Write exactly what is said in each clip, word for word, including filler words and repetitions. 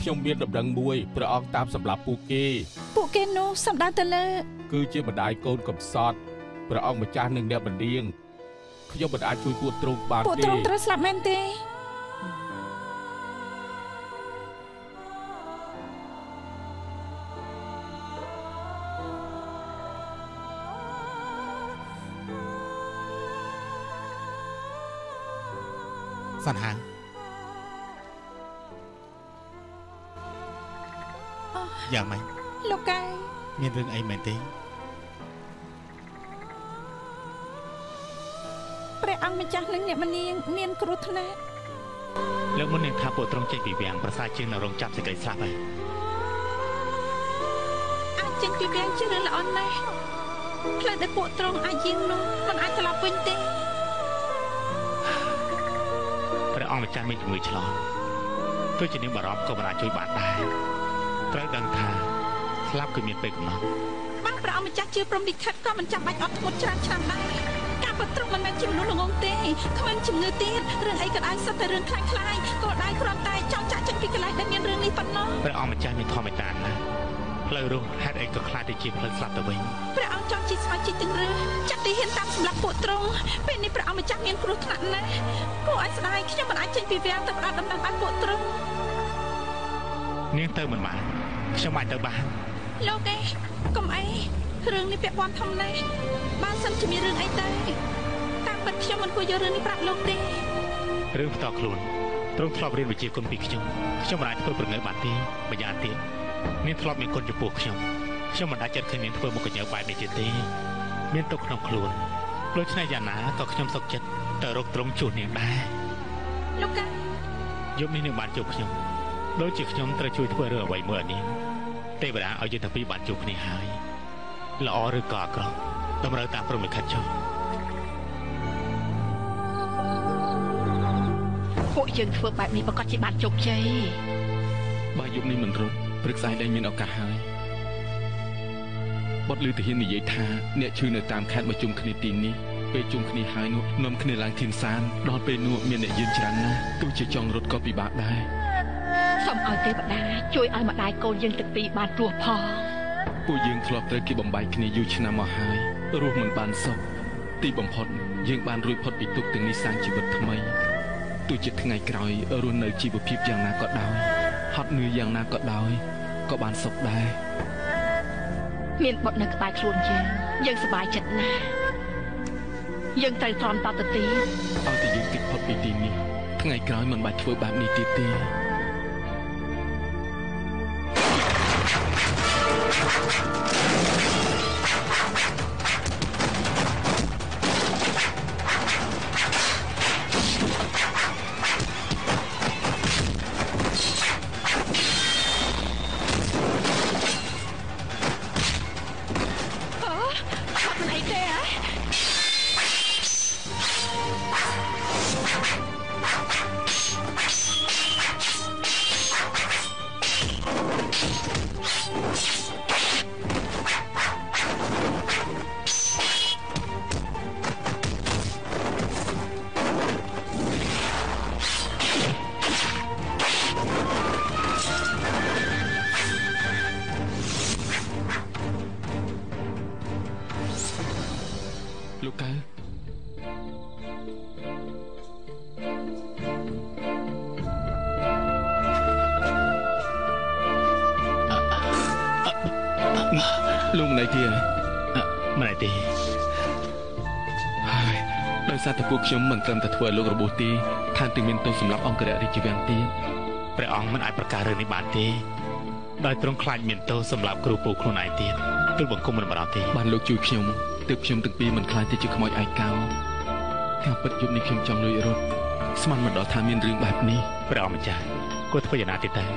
ខ្ញុំមានដំណឹងមួយព្រះអង្គតាមសម្រាប់ពួកគេពួកគេនោះសម្ដៅទៅលើគឺជាម្ដាយកូនកំសត់ព្រះអង្គម្ចាស់និងអ្នកបណ្ដៀងខ្ញុំមិនអាចជួយពួកទ្រង់បានទេពួកទ្រង់ត្រូវស្លាប់មែនទេសាន់ហាងយ៉ាងម៉េចលោកកាយមានរឿងអីមែនទេព្រះអង្គម្ចាស់និងអ្នកមនាងមានគ្រោះថ្នាក់លើកមុននាងថាពួកទ្រង់ចេញពីវាំងប្រសាជាងនៅរងចាប់សេចក្តីស្លាប់ហើយអាចចេញពីវាំងជារឿងល្អណាស់ផ្លូវដែលពួកទ្រង់អាចយាងនោះមិនអាចត្រឡប់វិញទេព្រះអង្គម្ចាស់មានជំងឺឆ្លងទោះជានាងបារម្ភក៏មិនអាចជួយបានដែរត្រូវដឹងថាស្លាប់គឺមានពេលកំណត់បានព្រះអង្គម្ចាស់ជឿព្រមលិខិតក៏មិនចាំបាច់អត់ធ្មត់ច្រើនឆ្នាំដែរការពិតទ្រង់មិនមែនជាមនុស្សល្ងងទេគ្មានជំងឺទៀតរឿងអីក៏ដោយសុទ្ធតែរឿងខ្លាំងខ្លាយក៏ដោយគ្រាន់តែចង់ចាក់ចេញពីកន្លែងដែលមានរឿងនេះប៉ុណ្ណោះព្រះអង្គម្ចាស់មានធម្មតាណាស់ផ្លូវរស់ហេតុអីក៏ខ្លាចទៅជាផ្លូវស្លាប់ទៅវិញព្រះអង្គចង់ជិះស្វាជីទាំងរើចាក់ទីហ៊ានតាមសម្រាប់ពួកទ្រង់ពេលនេះព្រះអង្គម្ចាស់មានគ្រោះថ្នាក់ណាស់គួរឲ្យស្ដាយខ្ញុំមិនអាចចេញពីវាំងទៅផ្ដល់ដំណឹងឲ្យពួកទ្រង់នាងទៅមិនបានខ្ញុំអាចទៅបានលោកឯងកុំអីរឿងនេះពាក់ព័ន្ធធំណាស់បើសិនជាមានរឿងអីទៅតាមពិតខ្ញុំមិនគួរយករឿងនេះប្រាប់លោកទេរឿងផ្ទាល់ខ្លួនទ្រង់ធ្លាប់រៀនវិជ្ជាគុណពីខ្ញុំខ្ញុំមិនអាចធ្វើប្រងើបានទេម្យ៉ាងទៀតនាងធ្លាប់មានគុណចំពោះខ្ញុំខ្ញុំមិនអាចចិត្តឃើញនាងធ្វើមុខកញ្ញើបែបនេះទៀតទេមានទុកក្នុងខ្លួនដូច្នេះយ៉ាងណាក៏ខ្ញុំសុខចិត្តទៅរកទ្រង់ជួសនាងដែរលោកកាយប់នេះនាងបានជួបខ្ញុំដូចជាខ្ញុំត្រូវជួយធ្វើរឿងអ្វីមួយឲ្យនាងទេវតាឲ្យយើងទាំងពីរបានជួបគ្នាហើយល្អឬក៏អាក្រក់តម្រូវតាមព្រហ្មលិខិតចុះពួកយើងធ្វើបែបនេះប្រកាសជាបានជោគជ័យបើយប់នេះមិនរត់ព្រឹកស្អែកលែងមានឱកាសហើយបទឮទាហាននិយាយថាអ្នកឈឺនៅតាមខេត្តមកជុំគ្នាទីនេះពេលជុំគ្នាហើយនោះនាំគ្នាឡើងធានសានដល់ពេលនោះមានអ្នកយានច្រើនណាស់ទោះជាចង់រត់ក៏ពិបាកដែរសូមឲ្យទេវតាជួយឲ្យម្ដាយកូនយើងទាំងពីរបានរស់ផងពួកយើងធ្លាប់ត្រូវគេបំបែកគ្នាយូរឆ្នាំមកហើយរស់មិនបានសុខទីបំផុតយើងបានរួចផុតពីទុក្ខទាំងនេះសាងជីវិតថ្មីទោះជាថ្ងៃក្រោយរស់នៅជីវភាពយ៉ាងណាក៏ដោយហត់នឿយយ៉ាងណាក៏ដោយក៏បានសុខដែរមានបុត្រនៅក្បែរខ្លួនយើងយើងសប្បាយចិត្តណាស់យើងត្រូវទ្រាំតទៅទីឲ្យតែយើងគេចផុតពីទីនេះថ្ងៃក្រោយមិនបាច់ធ្វើបែបនេះទៀតទេលោកម្នាក់ទៀតម្នាក់ទេហើយដោយសារតែពួកខ្ញុំមិនត្រឹមតែធ្វើឲ្យលោករបួសទេថែមទាំងមានទោសសម្រាប់អង្គររាជវាំងទៀតព្រះអង្គមិនអាចប្រកាសរឿងនេះបានទេដោយទ្រង់ខ្លាចមានទោសសម្រាប់គ្រូពូខ្លួនឯងទៀតទូលបង្គំមិនបារម្ភទេបានលោកជួយខ្ញុំទើបខ្ញុំទាំងពីរមិនខ្លាចទៅជាខ្មោចឯកោការពិតយប់នេះខ្ញុំចង់លួចរត់ស្មានមិនដល់ថាមានរឿងបែបនេះព្រះអង្គម្ចាស់គួរធ្វើយ៉ាងណាទៀតទៅ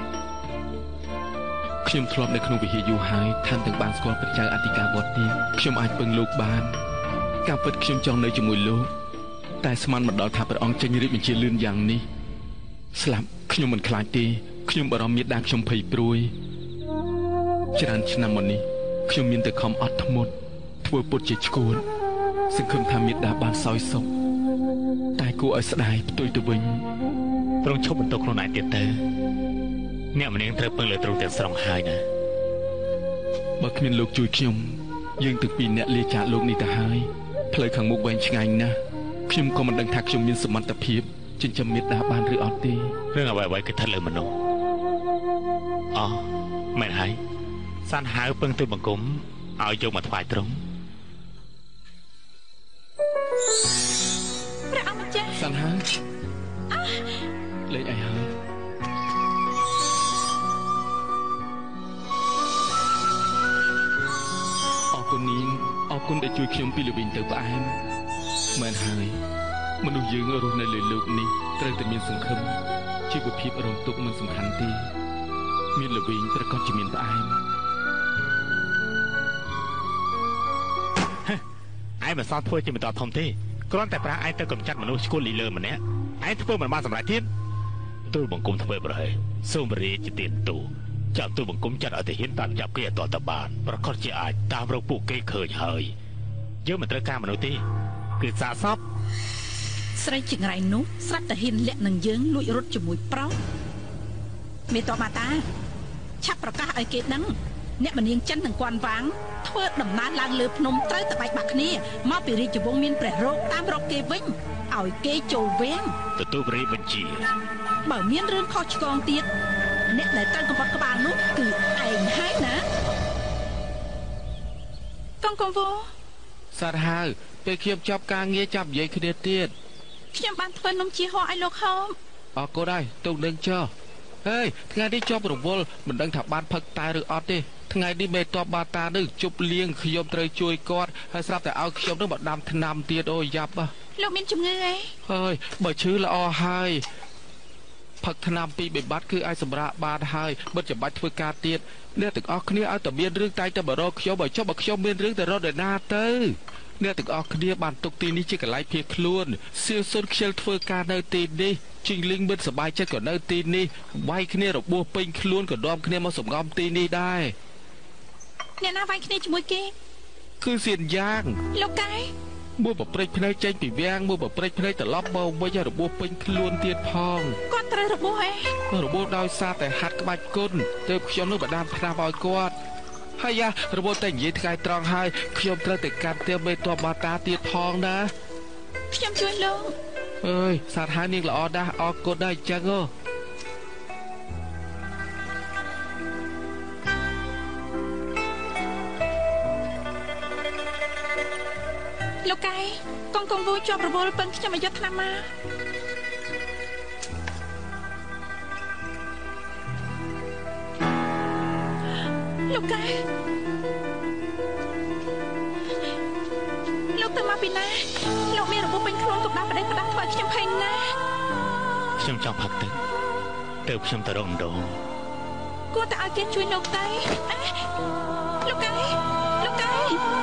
ខ្ញុំធ្លាប់នៅក្នុងវិហារយូរហើយថែមទាំងបានស្គាល់ព្រះចៅអធិការវត្តទៀតខ្ញុំអាចពឹងលោកបានការពិតខ្ញុំចង់នៅជាមួយលោកតែស្មានមិនដល់ថាព្រះអង្គចេញរាជបញ្ជាលឿនយ៉ាងនេះស្លាប់ខ្ញុំមិនខ្លាចទេខ្ញុំបារម្ភមាតាខ្ញុំភ័យព្រួយច្រើនឆ្នាំមកនេះខ្ញុំមានតែខំអត់ធ្មត់ធ្វើពុតជាឈួតសង្ឃឹមថាមាតាបានសោយសុខតែគួរឲ្យស្ដាយផ្ទុយទៅវិញទ្រង់ឈប់បន្ទោសខ្លួនឯងទៀតទៅអ្នកម្នាក់ត្រូវពឹងលើទ្រង់ទាំងស្រុងហើយណាបើគ្មានលោកជួយខ្ញុំយើងទាំងពីរអ្នកលាចាកលោកនេះទៅហើយផ្លូវខាងមុខវែងឆ្ងាយណាស់ខ្ញុំក៏មិនដឹងថាខ្ញុំមានសមត្ថភាពចិញ្ចឹមមេត្តាបានឬអត់ទេរឿងអ្វីៗគឺស្ថិតលើមនុស្សអូមែនហើយសានហៅពឹងទៅបង្គំឲ្យយកមកថ្វាយទ្រង់ព្រះអង្គម្ចាស់សានហៅលេងអីហើយអរគុណនាងអរគុណដែលជួយខ្ញុំពីល្វិញទៅផ្អែមមែនហើយមនុស្សយើងរស់នៅលើលោកនេះត្រូវតែមានសង្ឃឹមជីវភាពរងទុក្ខមិនសំខាន់ទេមានល្វិញប្រកាសជាមានផ្អែមឯងមិនសល់ធ្វើជាបន្តធំទេគ្រាន់តែប្រាស់ឯងទៅកំចាត់មនុស្សឈ្គល់លីលើម្នាក់ឯងធ្វើមិនបានសម្រេចទៀតទូលបង្គំធ្វើប្រហែលសូមរាជាទានទូចាប់ទូលបង្គំចាត់ឲ្យទៅហ៊ានតាមចាប់គេឲ្យតតបានប្រកាសជាអាចតាមរកពួកគេឃើញហើយយើងមិនត្រូវការមនុស្សទេគឺសាកសពស្រីជាងរៃនោះស្រាប់តែហ៊ានលាក់នឹងយើងលួចរត់ជាមួយប្រុសមេតបាតាឆាប់ប្រកាសឲ្យគេដឹងអ្នកមនាងចិននិងគន់វាងធ្វើដំណើរឡើងលើភ្នំត្រូវតែបែកបាក់គ្នាមកពីរាជវង្សមានព្រះរោគតាមរកគេវិញឲ្យគេចូលវាំងទទួលព្រះរាជបញ្ជាបើមានរឿងខុសឆ្គងទៀតអ្នកដែលត្រូវកំបត់ក្បាលនោះគឺឯងហើយណាកងកងវោសាត់ហើយពេលខ្ញុំចាប់ការងារចាប់និយាយគ្នាទៀតខ្ញុំបានធ្វើនំជីហោឲ្យលោកហោមអរគុណហើយទុកនឹងចុះហេថ្ងៃនេះជាប់រវល់មិនដឹងថាបានផឹកតែឬអត់ទេថ្ងៃនេះមេតបបាតានឹងជប់លៀងខ្ញុំត្រូវជួយគាត់ហើយស្រាប់តែឲ្យខ្ញុំនឹងមកដាំថ្នាំទៀតអូយយ៉ាប់លោកមានជំងឺអីហើយបើឈឺល្អហើយផឹកថ្នាំពីបេបាត់គឺអាចសម្រាកបានហើយបិទចាំបាច់ធ្វើការទៀតអ្នកទាំងអស់គ្នាឲ្យតែមានរឿងតែតែបរោខ្ញុំបើចុះបើខ្ញុំមានរឿងទៅរត់ឯណាទៅអ្នកទាំងអស់គ្នាបានទុកទីនេះជាកន្លែងភៀសខ្លួនសៀវសុនខ្ជិលធ្វើការនៅទីនេះជីងលីងមិនសប្បាយចិត្តក៏នៅទីនេះវាយគ្នារបួសពេញខ្លួនក៏នាំគ្នាមកសម្ងំទីនេះដែរអ្នកណាវាយគ្នាជាមួយគេគឺសៀនយ៉ាងលោកកែមួយប្រព្រឹត្តភ្នែកចេញពីវាំងមួយប្រព្រឹត្តភ្នែកត្រឡប់មកវិញរបួសពេញខ្លួនទៀតផងគាត់ត្រូវរបួសអីរបួសដោយសារតែហាត់ក្បាច់គុណទើបខ្ញុំនឹងបដាមថ្នាំឲ្យគាត់ហើយយ៉ារបួសតែនិយាយថ្ងៃត្រង់ហើយខ្ញុំត្រូវតែកាត់ទៀមមេតបបាតាទៀតផងណាខ្ញុំជួយលោកអើយសាទហើយនាងល្អណាស់អរគុណដែរអញ្ចឹងអូលោកកែកងកងវូជាប់រវល់ពឹងខ្ញុំឲ្យយកថ្នាំមកលោកកែលោកទៅមកពីណាលោកមានរបួសពេញខ្លួនកំដៅប្តេជ្ញាផ្ដាស់ធ្វើឲ្យខ្ញុំភ័យណាស់ខ្ញុំចង់ផឹកទឹកទើបខ្ញុំទៅរកម្ដងគួរតែឲ្យគេជួយលោកទៅលោកកែលោកកែ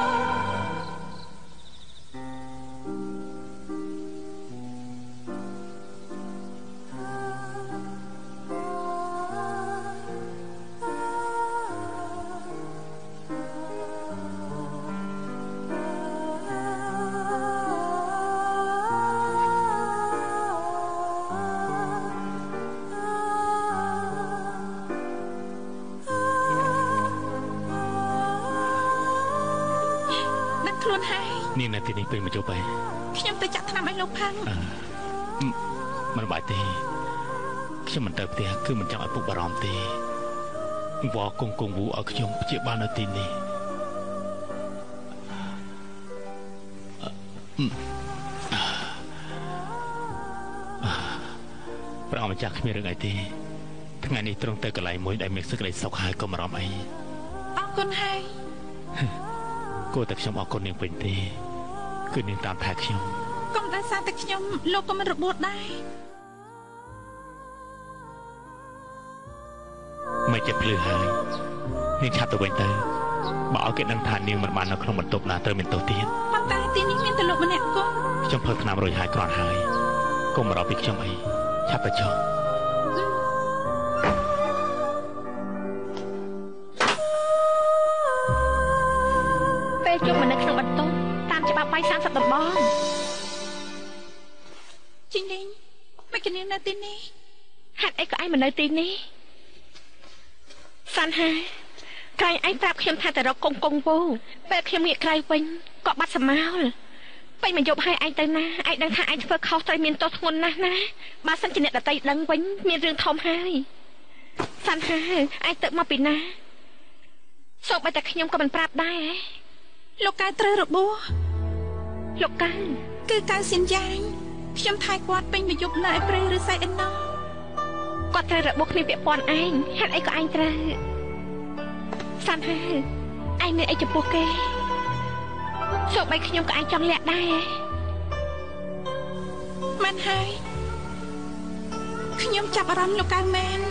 នាងនៅទីនេះពេលមកជួបឯងខ្ញុំទៅចាក់ថ្នាំឲ្យលោកផាំងមិនបាច់ទេខ្ញុំមិនទៅផ្ទះគឺមិនចង់ឲ្យពុកបារម្ភទេវ៉ាគង់គង់វូឲ្យខ្ញុំព្យាបាលនៅទីនេះព្រះអង្គម្ចាស់គ្មានរឿងអីទេថ្ងៃនេះត្រង់ទៅកន្លែងមួយដែលមានសេចក្តីសុខហើយកុំបារម្ភអីអរគុណហើយគួរតែខ្ញុំអរគុណនាងពេញទេគឺនាងតាមថែខ្ញុំកុំដែលសារតែខ្ញុំលោកក៏មិនរបួសដែរមិនចិត្តភ្លឺហើយនាងឆាប់ទៅវិញទៅបើឲ្យគេដឹងថានាងមិនបាននៅក្នុងបន្ទប់ណាត្រូវមានទោសទៀតប៉ុន្តែទីនេះមានតែលោកម្នាក់គង់ខ្ញុំផឹកថ្នាំរួចហើយគ្រាន់ហើយកុំបារម្ភពីខ្ញុំអីឆាប់ទៅចុះពេលជុំមកនៅក្នុងបន្ទប់តាមច្បាប់បាយសាមសិបដំបងជីងលីងមិនគិតនៅទីនេះហេតុអីក៏ឯងមកនៅទីនេះសាន់ហាក្រែងឯងប្រាប់ខ្ញុំថាទៅរកកងកងវូពេលខ្ញុំងាកក្រៅវិញក៏បាត់សមោលពេញមកយប់ឲ្យឯងទៅណាឯងដឹងថាឯងធ្វើខុសត្រូវមានទោសធ្ងន់ណាស់ណាបើសិនជាអ្នកដតីដឹងវិញមានរឿងធំហើយសាន់ហាឯងទៅមកពីណាសូម្បីតែខ្ញុំក៏មិនប្រាប់ដែរលោកកៅត្រូវរបួសលោកកៅគឺកៅសៀនយ៉ាងខ្ញុំថែគាត់ពេញមួយយប់នៅឯព្រៃឬសៃអិនណូគាត់ត្រូវរបួសគ្នាពាក់ព័ន្ធឯងហេតុអីក៏ឯងត្រូវសាន់ហាឯងមានអីចំពោះគេសូម្បីខ្ញុំក៏ឯងចង់លាក់ដែរមិនហើយខ្ញុំចាប់អារម្មណ៍លោកកៅមែន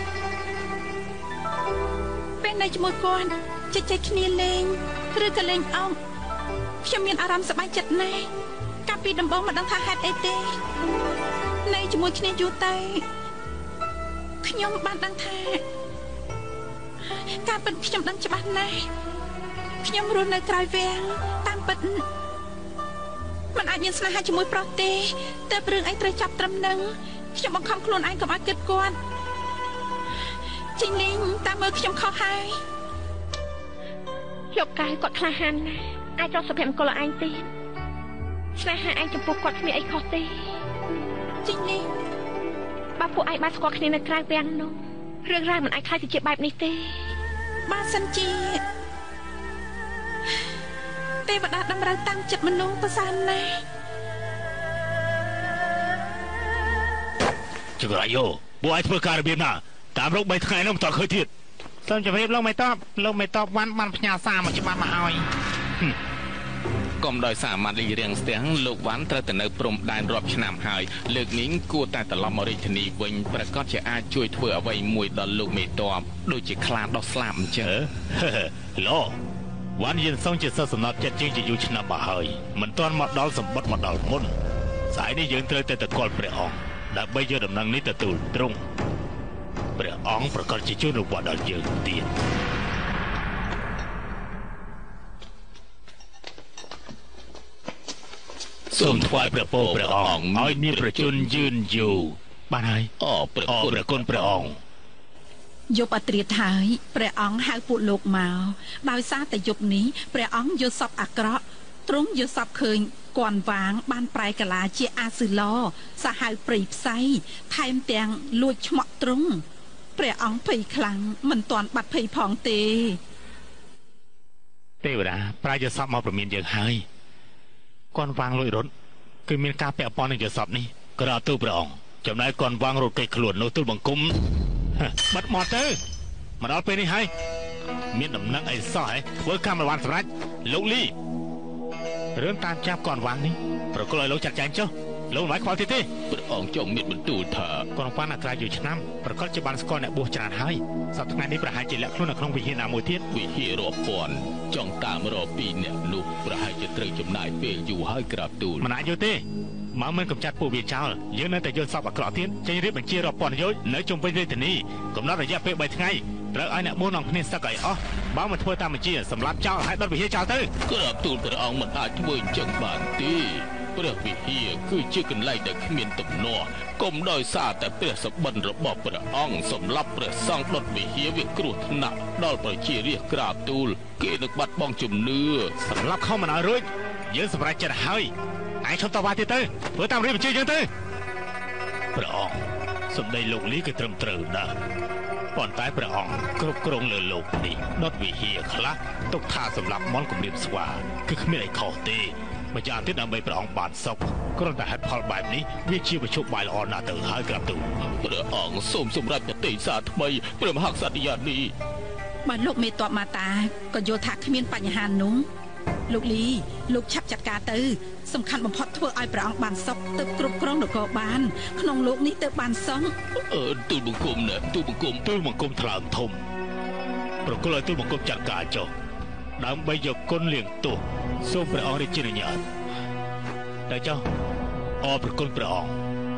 ពេលនៅជាមួយគាត់ជិះជិះគ្នាលេងឬក៏លេងអោបខ្ញុំមានអារម្មណ៍សប្បាយចិត្តណាស់កាលពីដំបូងមិនដឹងថាហេតុអីទេនៅជាមួយគ្នាយូរទៅខ្ញុំបានដឹងថាការពិតខ្ញុំដឹងច្បាស់ណាស់ខ្ញុំរស់នៅក្រៅវាំងតាមពិតមិនអាចមានស្នេហាជាមួយប្រុសទេតែរឿងអីត្រូវចាប់ត្រឹមនឹងខ្ញុំបង្ខំខ្លួនឯងកុំឲ្យគិតគាត់ជីងលេងតាមមើលខ្ញុំខុសហើយលោកកៅគាត់ក្លាហានណាស់អាចរកសុភមង្គលឲ្យឯងទៀតស្នេហាឯងចំពោះគាត់គ្មានអីខុសទេជីងលេងបើពួកឯងបានស្គាល់គ្នានៅក្រៅវាំងនោះរឿងរ៉ាវមិនអាចខ្លាចទៅជាបែបនេះទេបើសិនជាទេវតាតម្រូវតាំងចិត្តមនុស្សប្រសើរណាស់ចង្រៃយោពួកឯងធ្វើការរបៀបណាតាមរកបីថ្ងៃនោះមិនតឃើញទៀតសូមជម្រាបលោកមេតបលោកមេតបវ៉ាន់បានផ្ញើសារមកច្បាប់មកឲ្យកុំដោយសារមាត់លីរៀងស្ទះលោកវ៉ាន់ត្រូវទៅនៅព្រំដែនរាប់ឆ្នាំហើយលើកនេះគួរតែត្រឡប់មករាជធានីវិញប្រកាសជាអាចជួយធ្វើអ្វីមួយដល់លោកមេតបដូចជាខ្លាដោះស្លាប់អញ្ចឹងឡូវ៉ាន់យានសងជាសិស្សសំណត់ចិត្តជាងជាយូរឆ្នាំមកហើយមិនទាន់មកដល់សម្បត្តិមកដល់មុនស្អែកនេះយើងត្រូវតែទៅកល់ព្រះអង្គដើម្បីយកដំណឹងនេះទទួលទ្រង់ព្រះអង្គប្រកាសជាជួយរង្វាន់ដល់យើងទៀតសូមថ្វាយព្រះពរព្រះអង្គឲ្យមានប្រជញ្ញយឺនយូរបានហើយអរព្រះគុណព្រះគុណព្រះអង្គយប់អត្រាហើយព្រះអង្គហៅពួកលោកមកដោយសារតែយប់នេះព្រះអង្គយល់សពអាក្រក់ទ្រង់យល់សពឃើញគន់វាងបានប្រែកាឡាជាអាស៊ឺឡសាហៅព្រៃផ្សៃថែមទាំងលួចឆ្មក់ទ្រង់ព្រះអង្គភ័យខ្លាំងមិនទាន់បាត់ភ័យផងទេទេវតាប្រាយសពមកប្រមានយើងហើយគន់វាងលួចរត់គឺមានការពាក់ព័ន្ធនឹងយសពនេះក្រៅទូព្រះអង្គចំណែកគន់វាងរត់គេខ្លួននោះទូលបង្គំបាត់មកទៅមកដល់ពេលនេះហើយមានដំណឹងអីសោះហ៎ធ្វើកម្មរវ៉ាន់សម្រាប់លោកលីរឿងតាមចាប់គន់វាងនេះប្រគល់ឲ្យលោកចាត់ចែងចុះលោកមិនខ្វល់ទៀតទេព្រះអង្គចង់មានបន្ទូលថាគន់វាងអាក្រៅយូរឆ្នាំប្រកាសជាបានស្គាល់អ្នកបួសច្រើនហើយសប្តាហ៍ថ្ងៃនេះប្រហែលជាលាក់ខ្លួននៅក្នុងវិហារណាមួយទៀតវិហាររាប់ពាន់ចង់តាមរកពីអ្នកនោះប្រហែលជាត្រូវចំណាយពេលយូរហើយក្រាបទូលមិនអាចយល់ទេមកមិនកំចាត់ពួកវាចោលយើងនៅតែយល់សពអាក្រក់ទៀតចេញរៀបបញ្ជារាប់ពាន់យោជនៅជុំវិញរាជធានីកំណត់រយៈពេលបីថ្ងៃត្រូវឲ្យអ្នកបួសនាំគ្នាសឹកឲ្យអស់បើមិនធ្វើតាមបញ្ជាសម្រាប់ចោលឲ្យដុតវិហារចោលទៅក្រាបទូលព្រះអង្គមិនអាចធ្វើអញ្ចឹងបានទេព្រះវិហារគឺជាកន្លែងដែលគ្មានទំនាស់កុំដោយសារតែព្រះសបិនរបស់ព្រះអង្គសម្រាប់ព្រះសង្ឃដុតវិហារវាគ្រោះថ្នាក់ដល់ប្រជារាស្ត្រក្រាបទូលគេនឹងបាត់បង់ជំនឿសម្រាប់ខំមិនឲ្យរួចយើងសម្រេចចិត្តហើយឯងឈប់តវ៉ាទៀតទៅធ្វើតាមរៀបបញ្ជាយើងទៅព្រះអង្គសម្ដីលោកលីគឺត្រឹមត្រូវណាស់ប៉ុន្តែព្រះអង្គគ្រប់គ្រងលើលោកនេះដុតវិហារខ្លះទុកថាសម្រាប់មន់គម្រាមស្វាគឺគ្មានអីខុសទេម្យ៉ាងទៀតដើម្បីព្រះអង្គបានសុខគ្រាន់តែហេតុផលបែបនេះវាជាវិជុបាយល្អណាស់ទៅហើយក្រាបទូលព្រះអង្គសូមសម្រេចទេសាថ្មីព្រះមហាក្សត្រយានេះបើលោកមេតបមាតាក៏យល់ថាគ្មានបញ្ហានោះលោកលីលោកឆាប់ចាត់ការទៅសំខាន់បំផុតធ្វើឲ្យព្រះអង្គបានសុខទៅគ្រប់គ្រងនគរបានក្នុងលោកនេះទៅបានសងអឺទូលបង្គំណាទូលបង្គំទូលបង្គំថ្លើមធំប្រគល់ឲ្យទូលបង្គំចាត់ការចុះដើម្បីយកគុណលៀងទោសសូមព្រះអង្គរាជានុញ្ញាតតែចុះអរប្រគុណព្រះអង្គ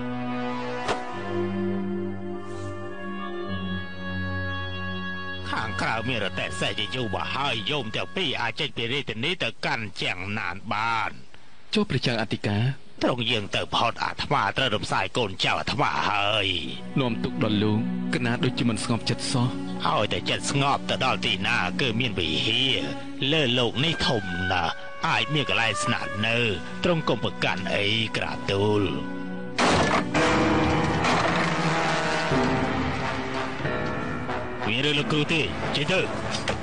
ខាងក្រៅមានរទេះសេះជាយូរមកហើយយោមទាំងពីរអាចចេញពីរាជធានីទៅកាន់ជាងណានបានចូលព្រះចៅអធិការត្រង់យើងទៅផុតអាត្មាត្រូវរំសាយកូនចៅអាត្មាហើយនាំទុកដល់លោកកណាដូចជាមិនស្ងប់ចិត្តសោះเอาแต่จัดสงบแต่ดอลตีหน้าเกิดมีนวิเฮียเลื่อโลกนี่ทมนะอายเมียกลายสนาดเนอตรงกรมประกันไอ้กระตูลมีเรื่องลูกครูที่เจอ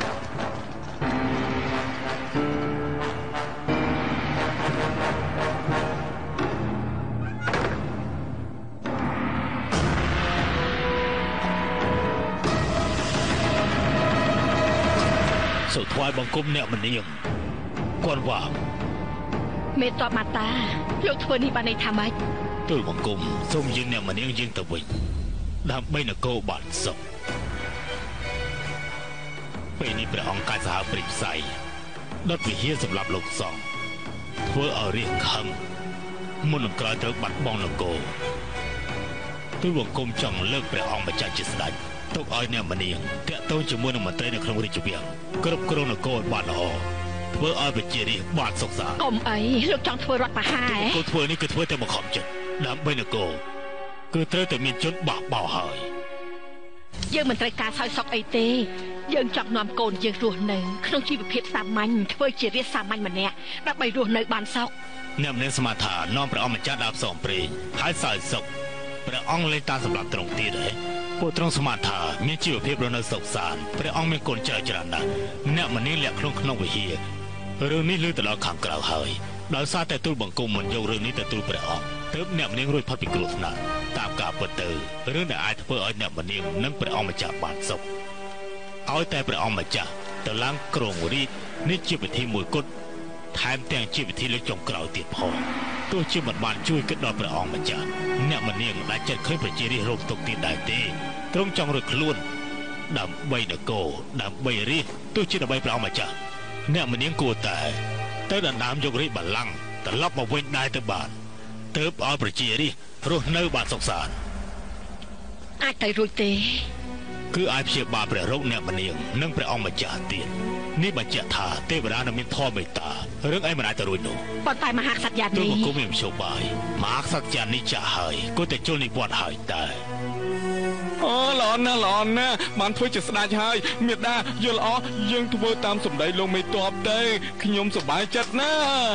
สุดท้ายบังคุมเนี่ยมันนี่ยังก่อนว่าเมตตามาตาลูกเธอนี่บ้านในทำไมตัวบังคุมส้มยิงเนี่ยมันยังยิงตะวิดำไม่นักโกบาดศพปีนี้พระองค์การสหปริศไซดดวิเฮียสำหรับลูกสองเพื่อเอาเรียกคังมุนกลายเถิดบัดบองนักโกตัวบังคุมจังเลิกพระองค์มาจากจิตสันตกอ้อยเนี่ยมันยังแต่ต้องจมูกมันเตยในครั้งริจเบียงกรบกรนโกดบาดหอเพื่ออ้อยไปเจริบาดสกษากลมไอ้ลูกจังเธอรักมาหายกูเธอนี่คือเธอแต่มาขอบจัดดำไม่นโกคือเธอแต่มีจนบาเบาหายยังมันตรการซอยซอกไอเต้ยังจับนอมโกนยังรัวหนึ่งขนมชีวิตเพียบสามัญเธอเจริสามัญมันเนี่ยรับไปรัวในบานซอกเนี่ยมันสมาธานน้อมพระองค์มาจัดดาบสองปรีหายสายศกพระองค์เลยตาสำหรับตรงตีเลยพวกตรงสมาธามีชีวเพียบรนสกสารพระองค์มีกลเจริญจรนะเนี่ยมันนี่แหละครุ่งขนมวิเฮียเรื่องนี้ลือแต่เราขังกล่าวเฮยเราซาแต่ตู้บังกุมมันยกเรื่องนี้แต่ตู้พระองค์เติมเนี่ยมันนี่รุ่ยพัดปีกรุษนะตามกาเปิดเตอเรื่องไหนไอ้เพื่อไอ้เนี่ยมันนี่นั่งพระองค์มาจากบานศพเอาแต่พระองค์มาจากแต่ล้างกรงรีดนี่ชีวิตที่มวยกดแถมแต่งชีวิตที่เล็กจงกล่าวติดพอตัวชีวิตบานช่วยกระดอนพระองค์มาจากเนี่ยมันนี่ได้จัดเคยประเจริญโรคตกติดได้ตีตรงจังรึกล้วนดำใบเดโกดำใบรีตัวชีวิตใบพระองค์มาจากเนี่ยมันยังกลัวแต่แต่ดันน้ำยกรีบัลลังแต่รับมาเว้นได้แต่บานเติบเอาประเจริญรู้เนื้อบานสงสารอาไตรุยเตคือไอเพียบาพระโรคเนี่ยมันยังนั่งพระองค์มาจากเตียนนี่บัจเจธาเทวดานมินท่อไม่ตาเรื่องไอ้มันไอตรุยโนปอนตายมหาสัจญานี้ตัวมันก็ไม่มีโชบายมหาสัจญานี้จะหายก็แต่โจนี่ปวดหายตายอ๋อหลอนนะหลอนนะมันช่วยจะสดาชายเมียดาโยลอ๋อยังทว่าตามสมได้ลงไม่ตอบได้ขยมสบายจัดนะ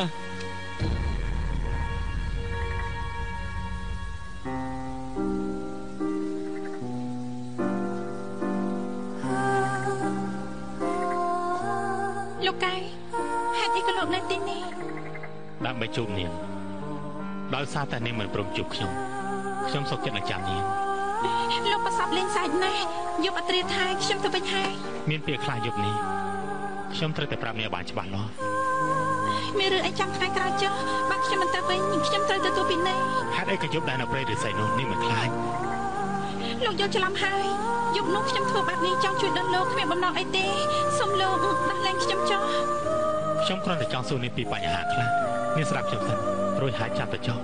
ลูกไก่หาที่กระโดดในตีนี้ดำไปจูบเนียงดาวซาแต่เนี่ยเหมือนปรมจูบขยมขยมสกจัดอาจารย์เนียงลูกประสับเลี้ยงสายแม่ยกอัตรีไทยขยมตัวเป็นไทยมีนเปียคลายยกนี้ขยมเธอแต่ปราบเนี่ยบานฉบับล้อมีเรื่องไอ้จังไทยกระเจ้าบักขยมมันตะเป็นขยมเธอแต่ตัวปีนี้ฮัดไอ้กระยบได้นับเรยหรือใส่โน่นนี่เหมือนคลายลูกยกจะลำหายยกนุ๊กขยมตัวแบบนี้จังช่วยดันโลกขยมบำนองไอเต้สมโลกดันแรงขยมจ้าขยมครอนแต่จังสู้ในปีปัญหาคลาเนี่ยสลับขยมสันโรยหายจับแต่เจ้า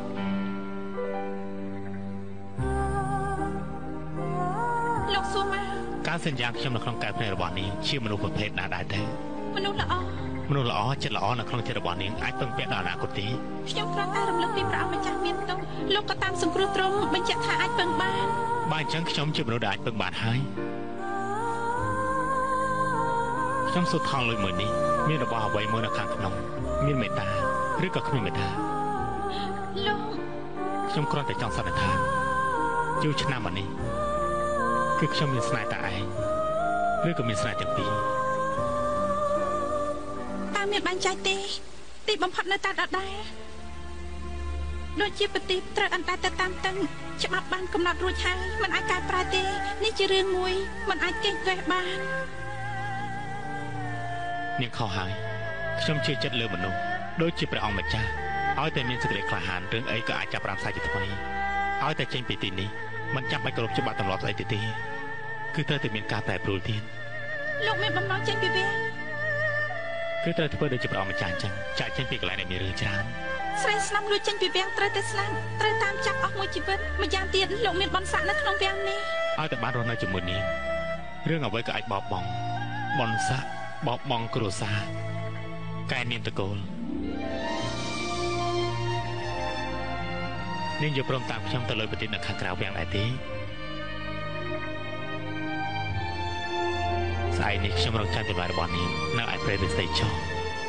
การสัญญาขยมในครองกายในระหว่างนี้ชื่อมนุษย์ประเภทนาได้แท้มนุษย์ละอ๋อมนุษย์ละอ๋อจะละอ๋อในครองเทระหว่างนี้ไอ้ต้องเปียดานากุฏิขยมครองอารมณ์เลิกปีพระอามาจากเมียนตงลูกก็ตามสงครูตรงบรรจักขาไอ้เปิงบานบ้านจังขยมชื่อมนุษย์ได้เปิงบานหายขยมสุดทางเลยเหมือนนี้มีระบาไว้เมื่อนักขังขนมมีเมตตาหรือก็คือเมตตาลูกขยมครองแต่จังสันทานอยู่ชนะมันนี้คือขยมมีสไนตาไอหรือก็มีสไนเต็มปีตาเมียนบานใจตีตีบำพัดในตาดัดได้โดยชีปฏิตรอันตาแต่ตามตั้งฉบับบานกำหนดรู้ใช้มันอาการปราตีนี่จะเรื่องมวยมันอาจเก่งแกบานเนี่ยเข้าหายขยมเชื่อจัดเลือมนุษย์โดยจีประองมาจ้าเอาแต่มีสกิลกล้าหาญเรื่องไอ้ก็อาจจะปรามสายจิตทำไมเอาแต่เจงปีตีนี้มันจำไปกรบฉบับตลอดไอ้ตีตีคือเธอจะมีการแต่ปรูทีนลูกแม่บำน้องเจงปีเวียคือเธอเพื่อได้จะปรองมาจานจังจ่ายเจงปีกอะไรในมีเรื่องจานใส่สลัมลุยเจงปีเวียงเตยแต่สลัมเตยตามจับออกมวยจีบมายามเตียนลูกเมียนบอลสันในขนมเวียงนี้เอาแต่บ้านเราในจมูกนี้เรื่องเอาไว้กับไอ้บอบบองบอลซะบอบบองกรุซาแกเนียนตะโกนนี่อยู่พร้อมตามช่องตะลอยปฏิณักขังกล่าวเวียงไหนตีស្អែកនេះខ្ញុំរងចាំចម្លើយរបស់នាងនៅឯព្រៃឫស្សីចុះ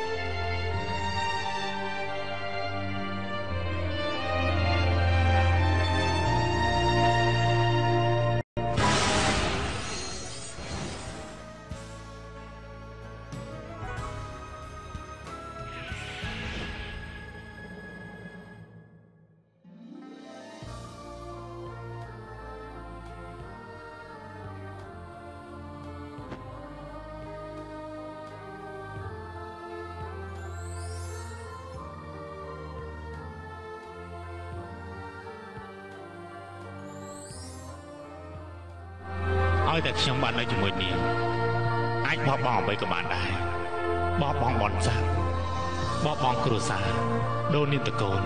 ឲ្យតែខ្ញុំបាននៅជាមួយនាងអាចបោះបង់អ្វីក៏បានដែរបោះបង់បនសាបោះបង់គ្រួសារដូននាងតកូន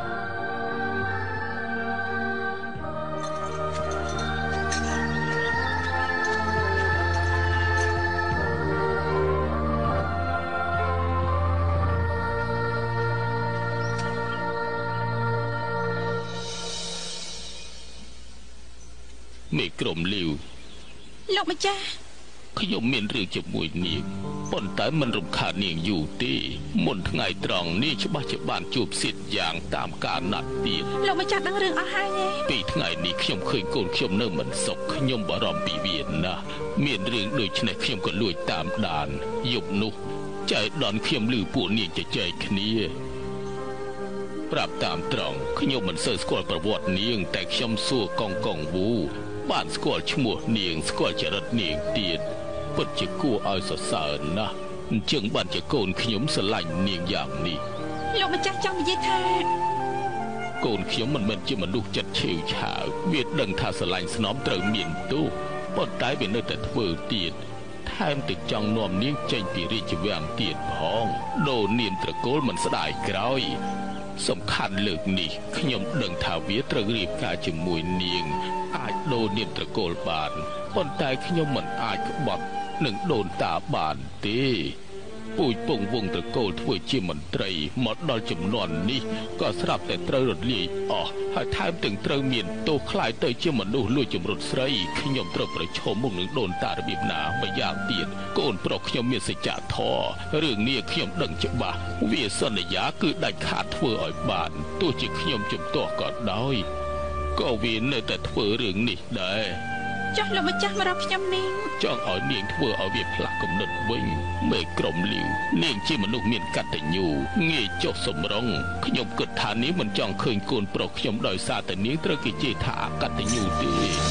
មេក្រុមលីវលោកម្ចាស់ខ្ញុំមានរឿងជាមួយនាងប៉ុន្តែមិនរំខាននាងយូរទេមុនថ្ងៃត្រង់នេះច្បាស់ជាបានជួបសិទ្ធិយ៉ាងតាមការណាត់ទៀតលោកម្ចាស់ដឹងរឿងអស់ហើយទេពីថ្ងៃនេះខ្ញុំឃើញកូនខ្ញុំនៅមិនសុខខ្ញុំបារម្ភពីវាណាស់មានរឿងដូចនេះខ្ញុំក៏លួចតាមដានយប់នោះចៃដនខ្ញុំឮពួកនាងជជែកគ្នាប្រាប់តាមត្រង់ខ្ញុំមិនសូវស្គាល់ប្រវត្តិនាងតែខ្ញុំសួរកងកងវូបានស្គាល់ឈ្មោះនាងស្គាល់ចរិតនាងទៀតពិតជាគួរឲ្យសរសើរណាស់អញ្ចឹងបានជាកូនខ្ញុំស្រឡាញ់នាងយ៉ាងនេះលោកម្ចាស់ចង់និយាយថាកូនខ្ញុំមិនមែនជាមនុស្សចិត្តឆេវឆាវវាដឹងថាស្រឡាញ់ស្នំត្រូវមានទោសប៉ុន្តែវានៅតែធ្វើទៀតថែមទាំងចង់នាំនាងចេញពីរាជវាំងទៀតផងដូននាមត្រកូលមិនស្ដាយក្រោយសំខាន់លើកនេះខ្ញុំដឹងថាវាត្រូវរៀបការជាមួយនាងអាចដូននាមត្រកូលបានប៉ុន្តែខ្ញុំមិនអាចក្បត់នឹងដូនតាបានទេពូជពងវងត្រកូលធ្វើជាមន្ត្រីមកដល់ចំនួននេះក៏ស្រាប់តែត្រូវរលាយអស់ហើយថែមទាំងត្រូវមានទោសខ្លាយទៅជាមនុស្សលួចចម្រុតស្រីខ្ញុំត្រូវប្រឈមមុខនឹងដូនតារបៀបណាម្យ៉ាងទៀតកូនប្រុសខ្ញុំមានសច្ចធម៌រឿងនេះខ្ញុំដឹងច្បាស់វាសន្យាគឺដាច់ខាតធ្វើឲ្យបានទោះជាខ្ញុំជំទាស់ក៏ដោយក៏វានៅតែធ្វើរឿងនេះដែរចុះលោកម្ចាស់មករកខ្ញុំនាងចង់ឲ្យនាងធ្វើឲ្យវាផ្លាស់គំនិតវិញមេក្រុមលីវនាងជាមនុស្សមានកតញ្ញូងាយចុះសម្រុងខ្ញុំគិតថានាងមិនចង់ឃើញកូនប្រុសខ្ញុំដោយសារតែនាងត្រូវគេជេរថាអកតញ្ញូទេ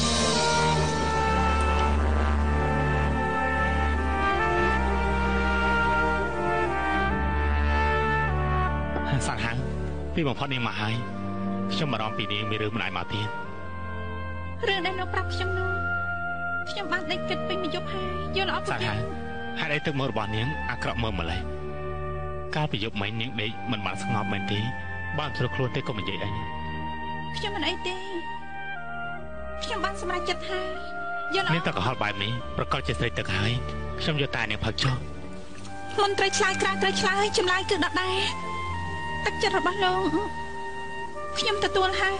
សានហាំងពីបំផុតនាងមកហើយខ្ញុំបារម្ភពីនាងមានរឿងមិនអាចមកទៀតរឿងដែលនៅប្រាប់ខ្ញុំនោះខ្ញុំបានដេកគិតពេញមួយយប់ហើយយល់អត់ទេហេតុអីទឹកមើលរបស់នាងអាក្រក់មើលម្លេះកាលពីយប់មិញនាងដេកមិនបានស្ងប់មែនទេបានជ្រុលខ្លួនទេក៏មិននិយាយអីខ្ញុំមិនអីទេខ្ញុំបានសម្រេចចិត្តហើយយល់អត់នាងតកហល់បែបនេះប្រកាសជាស្រីទឹកហើយខ្ញុំយកតែនាងផឹកចុះមន្ត្រីឆ្លើយក្រៅត្រូវឆ្លើយចម្លើយគឺដដែលទឹកចិត្តរបស់លោកខ្ញុំទទួលហើយ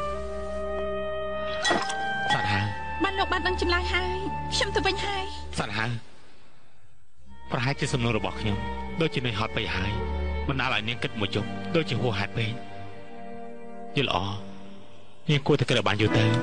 សាត់ហើយបានលោកបានដឹងចម្លើយហើយខ្ញុំទៅវិញហើយសាត់ហើយប្រហែលជាសំណួររបស់ខ្ញុំដូចជានឿយហត់ពេកហើយបណ្ដាលឲ្យនាងគិតមួយយប់ដូចជាហួសហេតុពេកយល់អនាងគួរតែគិតឲ្យបានយូរទៅ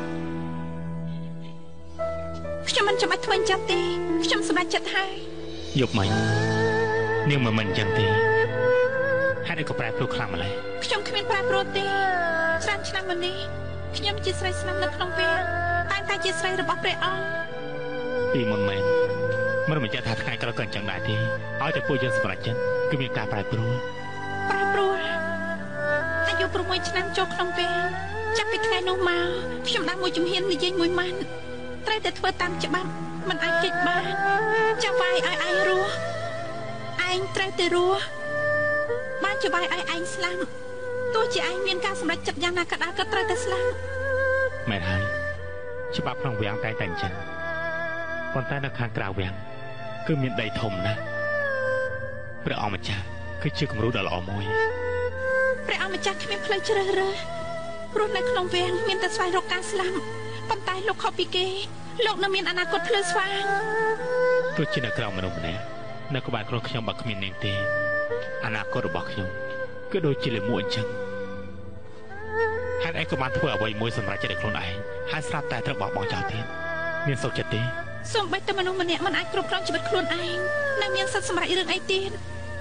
ខ្ញុំមិនចាំបាច់ធ្វើអញ្ចឹងទេខ្ញុំសម្រេចចិត្តហើយយប់មិញនាងមិនមិនអញ្ចឹងទេហេតុអីក៏ប្រែប្រួលខ្លាំងម្ល៉េះខ្ញុំគ្មានប្រែប្រួលទេច្រើនឆ្នាំមកនេះខ្ញុំជាស្រីស្នំនៅក្នុងវាតែងតែជាស្រីរបស់ព្រះអង្គពីមុនមែនមិនបញ្ជាក់ថាថ្ងៃក្រោយក៏អញ្ចឹងដែរទេឲ្យតែពួកយើងសម្រេចចិត្តគឺមានការប្រែប្រួលប្រែប្រួលអាយុ6ឆ្នាំចូលក្នុងវាចាប់ពីថ្ងៃនោះមកខ្ញុំដើរមួយជំហាននិយាយមួយម៉ាត់ត្រូវតែធ្វើតាមច្បាប់មិនអាចគេចបានចាំវាយឲ្យឯងរស់ឯងត្រូវតែរស់បានចាំវាយឲ្យឯងស្លាប់ទោះជាឯងមានការសម្រេចចិត្តយ៉ាងណាក៏ដោយក៏ត្រូវតែស្លាប់មែនហើយច្បាប់ក្នុងវាំងតែតែអញ្ចឹងប៉ុន្តែនៅខាងក្រៅវាំងគឺមានដីធំណាស់ព្រះអង្គម្ចាស់គឺជាគំរូដ៏ល្អមួយព្រះអង្គម្ចាស់គ្មានផ្លូវជ្រើសរើសព្រោះនៅក្នុងវាំងមានតែស្វែងរកការស្លាប់ប៉ុន្តែលោកខុសពីគេលោកនៅមានអនាគតភ្លឺស្វាងទោះជានៅក្រៅមនុស្សម្នាក់នៅក្បែរខ្លួនខ្ញុំបើគ្មាននាងទេអនាគតរបស់ខ្ញុំគឺដូចជាលាមកអញ្ចឹងហេតុអីក៏បានធ្វើអ្វីមួយសម្រាប់ចិត្តខ្លួនឯងហើយស្រាប់តែត្រូវបោះបង់ចោលទៀតមានសុខចិត្តទេសូម្បីតែមនុស្សម្នាក់មិនអាចគ្រប់គ្រងជីវិតខ្លួនឯងនៅមានសិទ្ធិសម្រេចរឿងអីទៀត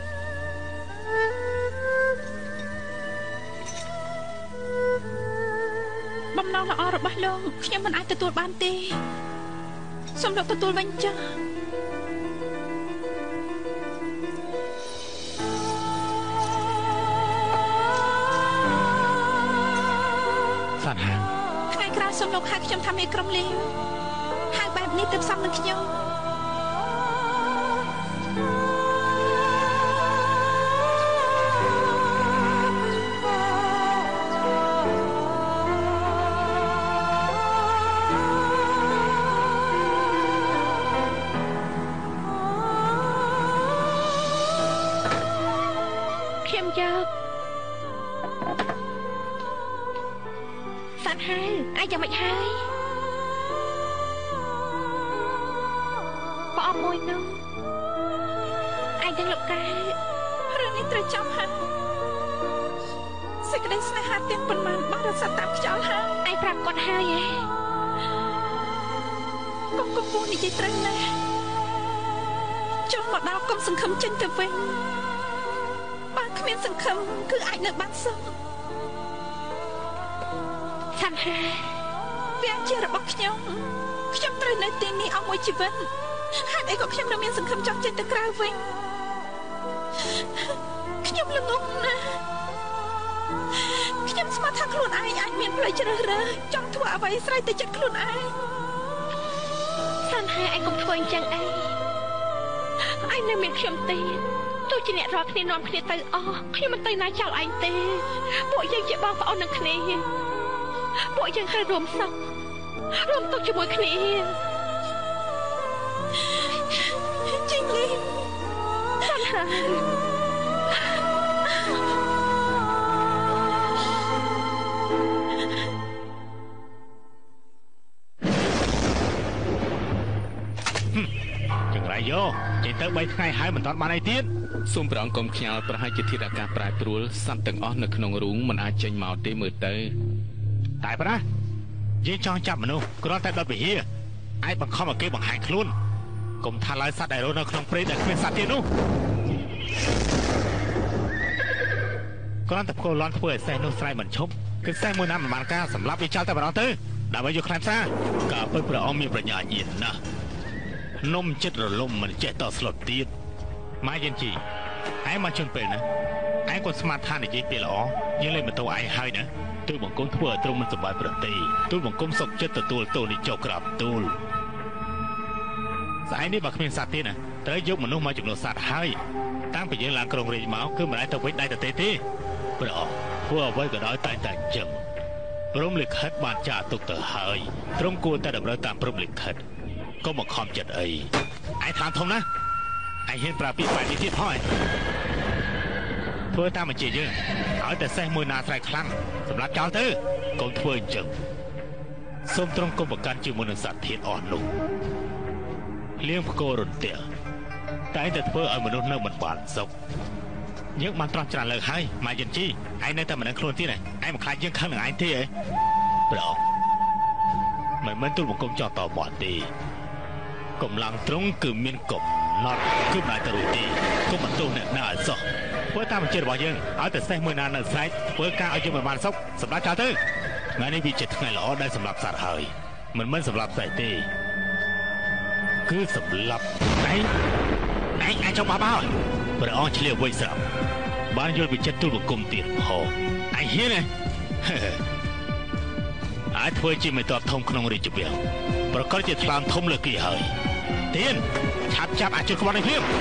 បំណងល្អរបស់លោកខ្ញុំមិនអាចទទួលបានទេសូមលោកទទួលវិញចុះសាន់ហាងថ្ងៃក្រោយសូមលោកហៅខ្ញុំថាមេក្រុមលេងហៅបែបនេះទៅផ្សំនឹងខ្ញុំយ៉ាងម៉េចហើយបងអមមួយនោះឯងដឹងលោកកែរឿងនេះត្រូវចាំហើយសេចក្តីស្នេហាទាំងប៉ុន្មានបានរត់សាត់តាមខ្យល់ហើយឯងប្រាប់គាត់ហើយឯងកុំកុំពូនិយាយត្រូវណាស់ចុះមកដល់កុំសង្ឃឹមចេញទៅវិញបើគ្មានសង្ឃឹមគឺអាចនៅបានសុខសាន់ហាវាជារបស់ខ្ញុំខ្ញុំត្រូវនៅទីនេះអស់មួយជីវិតហេតុអីក៏ខ្ញុំនៅមានសង្ឃឹមចង់ចេញទៅក្រៅវិញខ្ញុំល្ងងណាស់ខ្ញុំស្មានថាខ្លួនឯងអាចមានផ្លូវជ្រើសរើសចង់ធ្វើអ្វីស្រ័យទៅចិត្តខ្លួនឯងសាន់ហាឯងកុំធ្វើអញ្ចឹងអីឯងនៅមានខ្ញុំទេទោះជាអ្នករាល់គ្នានាំគ្នាទៅអស់ខ្ញុំមិនទៅណាចោលឯងទេពួកយើងជាបងប្អូននឹងគ្នាពួកយើងត្រូវរួមសុខរួមទុកជាមួយគ្នាជីងលីសាន់ហាចង្រៃយោចេញទៅបីថ្ងៃហើយមិនតាន់បានអីទៀតសូមព្រះអង្គកុំខ្ញាល់ប្រហែលជាធាតុអាកាសប្រែប្រួលសត្វទាំងអស់នៅក្នុងរូងមិនអាចចេញមកទេមើលទៅតែប៉ុណ្ណាយើងចង់ចាប់មនុស្សគ្រាន់តែដុតវិហារអាចបង្ខំឲ្យគេបង្ហាញខ្លួនកុំថាឡើយសត្វដែលរស់នៅក្នុងព្រៃដែលគ្មានសត្វទៀតនោះគ្រាន់តែផ្គរលាន់ធ្វើឲ្យសេះនោះស្រែមិនឈប់គឺសេះមួយណាមិនបានការសម្លាប់វាចោលតែម្ដងទៅដើម្បីយកខ្លែងផ្សារក៏ពិតព្រះអង្គមានប្រាជ្ញាញាណណាស់នំចិត្តរលំមិនចេះតស្លុតទៀតម៉ាយិនជីឯងមកជន់ពេលណាឯងគាត់ស្មាតថានិយាយពេលល្អយើងលេងម៉ូតូឯងហើយណាទូលបង្គំធ្វើឲ្យទ្រង់មិនសប្បាយប្រតិទូលបង្គំសុខចិត្តទទួលទោសនេះចុះក្រាបទូលស្អែកនេះបើគ្មានសត្វទេណាត្រូវយកមនុស្សមកចំនួនសត្វហើយតាំងពីយើងឡើងក្រុងរាជមកគឺមិនអាចទៅវិញដៃទៅទេទេព្រះអង្គធ្វើអ្វីក៏ដោយតែតែអញ្ចឹងព្រមលិខិតបានចារទុកទៅហើយទ្រង់គួរតែតម្រូវតាមព្រមលិខិតកុំមកខំចិត្តអីឯងថាធំណាស់ឯងហ៊ានប្រាប់ពីបែបនេះទៀតហើយធ្វើតាមបញ្ជាយើងឲ្យតែសេះមួយណាស្រែកខ្លាំងសម្រាប់ចោលទៅកុំធ្វើអញ្ចឹងសូមទ្រង់កុំប្រកាន់ជាមួយនឹងសត្វធាតុអស់នោះលៀងផ្គររន្ទះតែតែធ្វើឲ្យមនុស្សនៅមិនបានសុខយើងបានត្រោះច្រើនលើកហើយម៉ាយិនជីឯងនៅតែមិនដឹងខ្លួនទៀតឯងឯងមិនខ្លាចយើងខឹងនឹងឯងទេហ៎ព្រះអង្គមិនមែនទូលបង្គំចោះតបទេកម្លាំងទ្រង់គឺមានកំណត់គឺមិនអាចទៅរួចទេគុំបន្ទោសអ្នកណាឲ្យសោះធ្វើតាមបញ្ជារបស់យើងឲ្យតែសេះមួយណានៅស្រែកធ្វើការឲ្យយើងមិនបានសុខសម្រាប់ចោលទៅថ្ងៃនេះវាជាថ្ងៃល្អដែលសម្រាប់សត្វហើយមិនមែនសម្រាប់ស្អែកទេគឺសម្រាប់ឯងឯងអាចចង់បោះបោព្រះអង្គឆ្លៀវវៃស្រាប់បានយល់វិចិត្រទូលបង្គំទៀតផងឯងហ៊ានទេអាចធ្វើជាមេតបធំក្នុងរាជវាំងប្រកាសជាថ្លើមធំលើគេហើយទៀនឆាប់ចាប់អាចជួយក្បត់នេះភ្លាម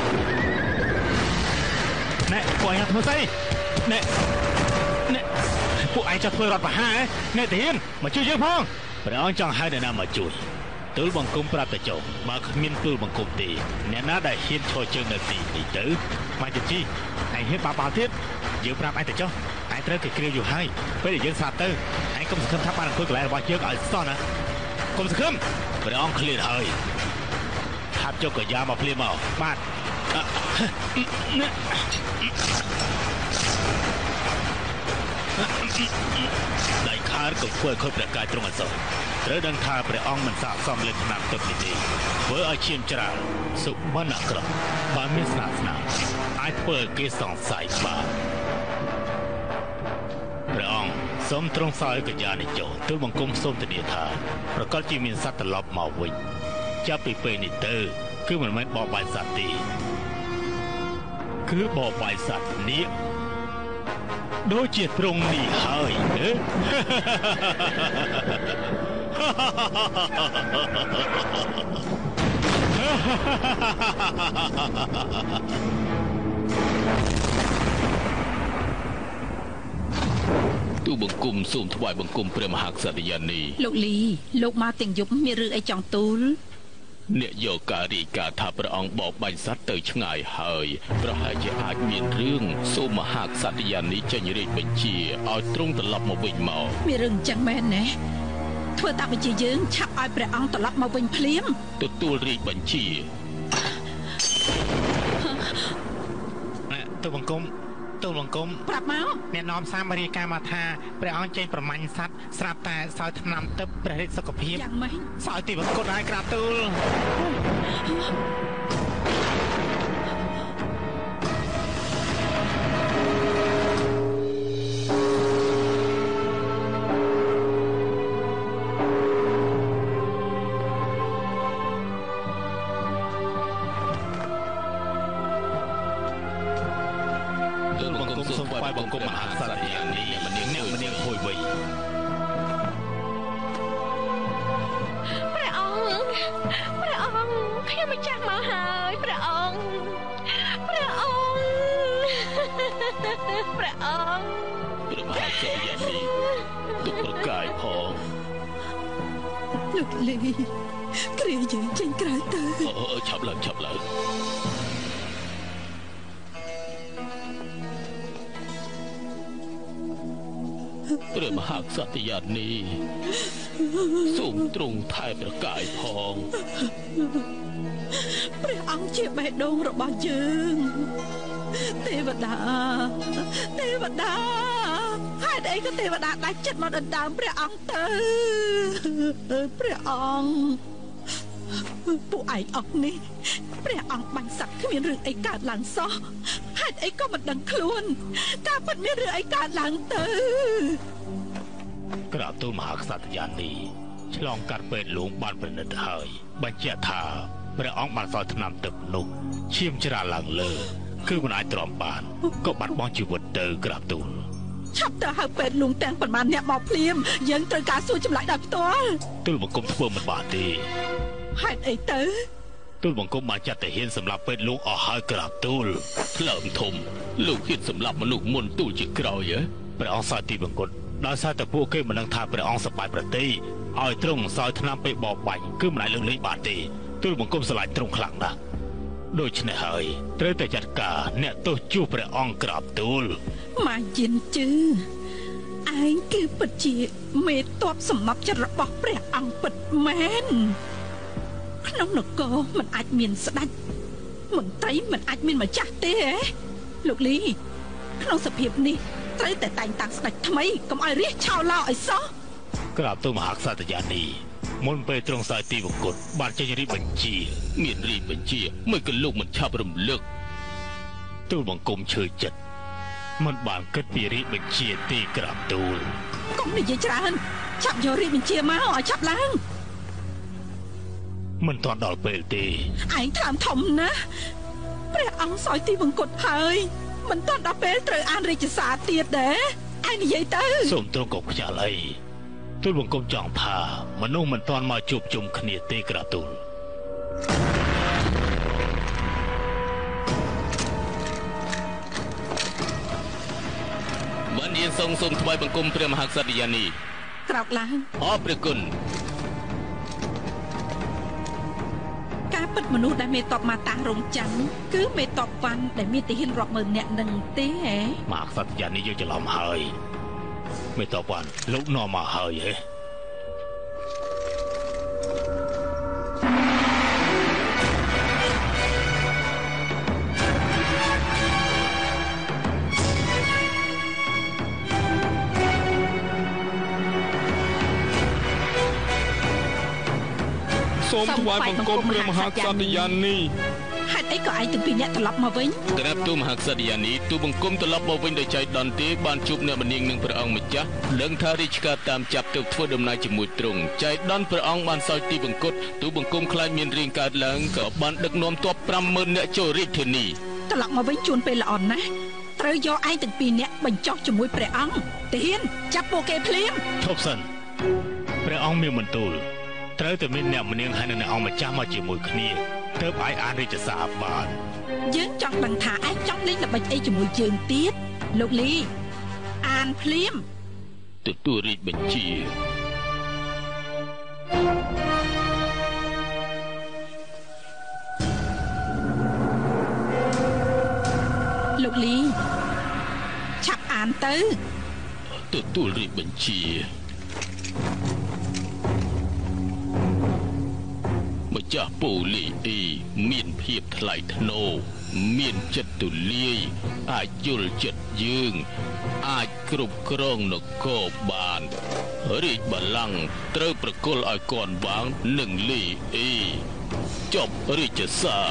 ណែពួកឯងធ្វើស្អីណែណែពួកឯងចង់ធ្វើរដ្ឋប្រហារណែទៀនមកជួយយើងផងព្រះអង្គចង់ហៅអ្នកណាមកជួយទូលបង្គំប្រាប់តែចុះបើគ្មានទូលបង្គំទេអ្នកណាដែលហ៊ានឈរជើងនៅទីនេះទៅមកជិះឯងហ៊ានបាបបាល់ទៀតយើងប្រាប់ឯងតែចុះឯងត្រូវគេគ្រាយយូរហើយពេលដែលយើងស្លាប់ទៅឯងកុំសង្ឃឹមថាបានអង្គុយកន្លែងរបស់យើងឲ្យសោះណាកុំសង្ឃឹមព្រះអង្គឃ្លានហើយថាបចុកកយ៉ាមកភ្លាមមកបាទដៃខាតក៏ធ្វើឲ្យខូចព្រះកាយត្រង់អសរត្រូវដឹងថាព្រះអង្គមិនសាកសមលើឆ្នាំទឹកនេះទេធ្វើឲ្យឈាមច្រាលសុបិនអាក្រក់បើមានស្នាស្នាអាចធ្វើឲ្យគេសង្ស័យបានព្រះអង្គសូមទ្រង់សោយកញ្ញានិយោទូលបង្គំសូមធានាថាប្រកាសជាមានសត្វត្រឡប់មកវិញចាប់ពីពេលនេះទៅគឺមិនមែនបបបាយសត្វទេគឺបបបាយសត្វនេះដូចជាត្រង់នេះហើយទូបង្គំសូមថ្វាយបង្គំព្រះមហាក្សត្រយានីលោកលីលោកមកទាំងយប់មានរឿងអីចង់ទូលអ្នកយកការរីការថាព្រះអង្គបបបាញ់សត្វទៅឆ្ងាយហើយប្រហែលជាអាចមានរឿងសូមមហាក្សត្រយានីចេញរាជបញ្ជាឲ្យទ្រង់ត្រឡប់មកវិញមកមានរឿងចឹងមែនណាធ្វើតាមបញ្ជាយើងឆាប់ឲ្យព្រះអង្គត្រឡប់មកវិញភ្លាមទទួលរាជបញ្ជាទូបង្គំទូលបង្គំប្រាប់មកអ្នកនាំសាមរាយការណ៍មកថាព្រះអង្គចេញប្រមាញ់សត្វស្រាប់តែសោយថ្នាំទឹកព្រះរាជសុខភាពយ៉ាងម៉េចសោយទីបង្គត់ហើយក្រាបទូលបង្គំមហាក្សត្រយានីម្នាងអ្នកម្នាងហួយវិញព្រះអង្គព្រះអង្គខ្ញុំមិនចាស់មកហើយព្រះអង្គព្រះអង្គព្រះអង្គព្រះមហាក្សត្រយានីទុកប្រកាយផងលោកលីគ្រាយើងចេញក្រៅទៅអឺឆាប់ឡើងឆាប់ឡើងព្រះមហាក្សត្រយានីសូមទ្រង់ថែប្រកាយផងព្រះអង្គជាបេះដូងរបស់យើងទេវតាទេវតាហេតុអីក៏ទេវតាដាច់ចិត្តមកដណ្ដើមព្រះអង្គទៅព្រះអង្គពួកឯងអស់នេះព្រះអង្គបាញ់សត្វគ្មានរឿងអីកើតឡើងសោះហេតុអីក៏មិនដឹងខ្លួនការពិតមានរឿងអីកើតឡើងទៅក្រាបទូលមហាក្សត្រយានីឆ្លងកាត់ពេទ្យលួងបានប្រណិតហើយបញ្ជាក់ថាព្រះអង្គបានសោយថ្នាំទឹកនោះឈាមច្រាលឡើងលើគឺមិនអាចទ្រាំបានក៏បាត់បង់ជីវិតទៅក្រាបទូលឆាប់ទៅហៅពេទ្យលួងទាំងប៉ុន្មានអ្នកមកភ្លាមយើងត្រូវការសួរចម្លើយដោយផ្ទាល់ទូលបង្គំធ្វើមិនបានទេហេតុអីទៅទូលបង្គំបានចាត់ទៅហ៊ានសម្រាប់ពេទ្យលួងអស់ហើយក្រាបទូលផ្លើមធំលោកហ៊ានសម្រាប់មនុស្សមុនទូលជាក្រោយហ៎ព្រះអង្គសោយទីបង្គំដោយសារតែពួកគេមិនដឹងថាព្រះអង្គសប្បាយប្រតិឲ្យទ្រង់សោយថ្នាំពេកបបាញ់គឺមិនអាចលើកលែងបានទេទូលបង្គំស្រឡាញ់ទ្រង់ខ្លាំងណាស់ដូច្នេះហើយត្រូវតែចាត់ការអ្នកទោសជួបព្រះអង្គក្រាបទូលម៉ាយិនជឺឯងគឺពិតជាមេតបសំណប់ចិត្តរបស់ព្រះអង្គពិតមែនក្នុងនគរមិនអាចមានស្ដេចមន្ត្រីមិនអាចមានម្ចាស់ទេហ៎លោកលីក្នុងសភាពនេះត្រូវតែតែងតាំងស្ដេចថ្មីកុំឲ្យរាជឆោឡោឲ្យសោះក្រាបទូលមហាក្សត្រយានីមុនពេលទ្រង់សោយទីវង្គតបានចេញរាជបញ្ជាមានរាជបញ្ជាមិនក៏លោកមិនឆាប់រំលឹកទូលបង្គំឈើចិត្តមិនបានគិតពីរាជបញ្ជាទេក្រាបទូលកុំនិយាយច្រើនឆាប់យករាជបញ្ជាមកឲ្យឆាប់ឡើងមិនទាន់ដល់ពេលទេឯងតាមធំណាព្រះអង្គសោយទីវង្គតហើយមិនទាន់ដល់ពេលត្រូវអានរាជសារទៀតដែរឯងនិយាយទៅសូមទ្រង់កុំខ្ញាល់អីទូលបង្គំចង់ថាមនុស្សមិនទាន់មកជួបជុំគ្នាទេក្រាបទូលបានយានសូមសូមថ្វាយបង្គំព្រះមហាក្សត្រយានីក្រោកឡើងអរព្រះគុណការពិតមនុស្សដែលមេតបមកតាំងរងចាំគឺមេតបវ៉ាន់ដែលមានទាហានរាប់ម៉ឺននាក់នឹងទេហ៎មហាក្សត្រយានីយើងច្រឡំហើយមេតបវ៉ាន់លោកនាំមកហើយហ៎សូមថ្វាយបង្គំព្រះមហាក្សត្រយានីហេតុអីក៏ឯងទាំងពីរអ្នកត្រឡប់មកវិញក្រាបទូលមហាក្សត្រយានីទូបង្គំត្រឡប់មកវិញដោយចៃដន្យទេបានជួបអ្នកម្នាងនឹងព្រះអង្គម្ចាស់ដឹងថារាជការតាមចាប់ទៅធ្វើដំណើរជាមួយទ្រង់ចៃដន្យព្រះអង្គបានសោយទីបង្គត់ទូបង្គំខ្លាចមានរាងកើតឡើងក៏បានដឹកនាំទ័ព ប្រាំម៉ឺន នាក់ចូលរាជធានីត្រឡប់មកវិញជួនពេលល្អណាស់ត្រូវយកឯងទាំងពីរនាក់បញ្ចុះជាមួយព្រះអង្គទាហានចាប់ពួកគេភ្លាមធប់សិនព្រះអង្គមានបន្ទូលត្រូវតែមានអ្នកម្នាងហើយនិងអ្នកអង្គម្ចាស់មកជាមួយគ្នាទើបអាចអានរាជសារបានយើងចង់ដឹងថាឯងចង់លេងល្បិចអីជាមួយយើងទៀតលោកលីអានភ្លាមទទួលរាជបញ្ជាលោកលីឆាប់អានទៅទទួលរាជបញ្ជាម្ចាស់ពូលីអ៊ីមានភាពថ្លៃថ្នូរមានចិត្តទូលាយអាចយល់ចិត្តយើងអាចគ្រប់គ្រងនគរបានរាជបល្ល័ង្កត្រូវប្រគល់ឲ្យគាត់បាងនឹងលីអ៊ីចប់រាជសារ